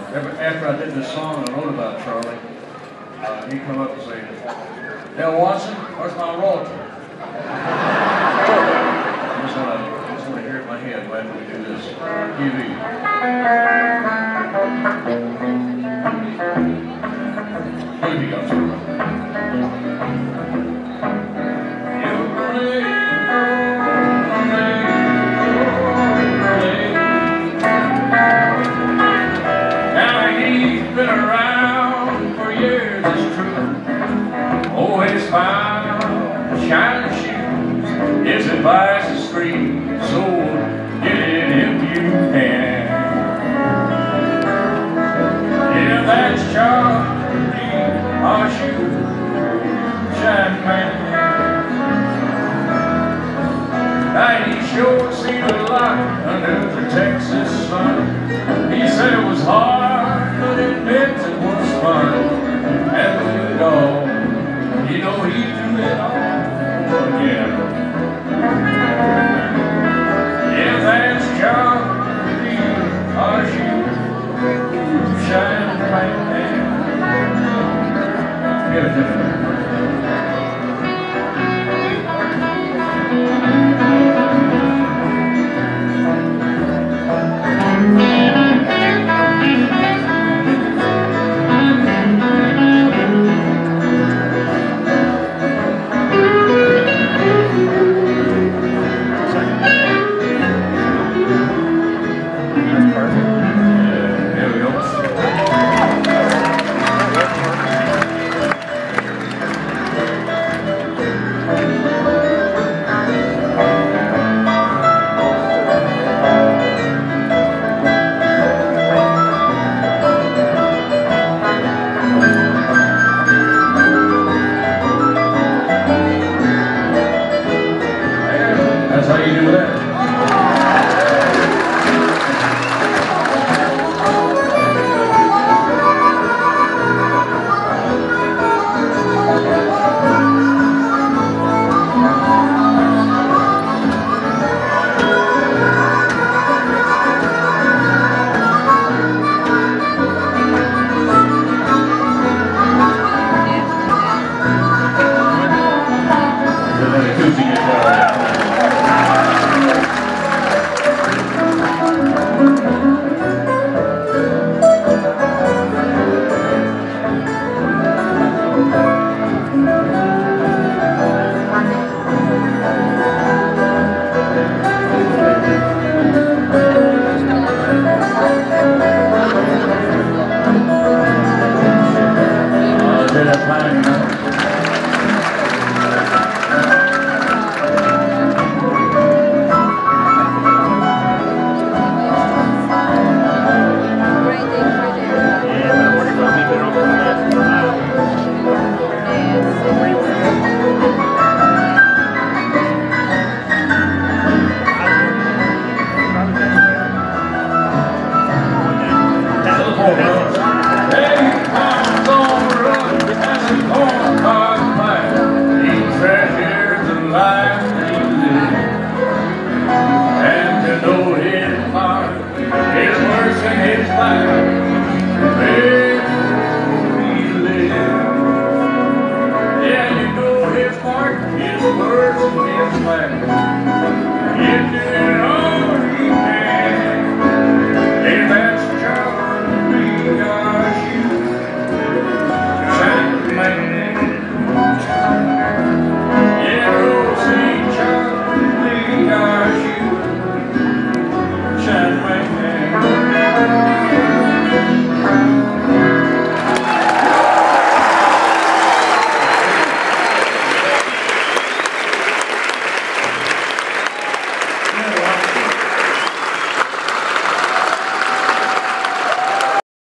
After I did this song I wrote about Charlie, he come up and said, "Now Watson, where's my royalty?" I just want to hear it in my head after we do this. TV. Movie goes through. Been around for years, it's true. Always smile, shining shoes. His advice is free, so get it if you can. Yeah, that's Charlie, our shoe shine man. He sure seen a lot under the Texas sun. He said it was hard, but it meant it was fun. And through it all, you know he threw it all again. Yeah, that's Charlie, our shoe shine bright man. Give it to me. That's how you do that. And to know his heart is worse than his life.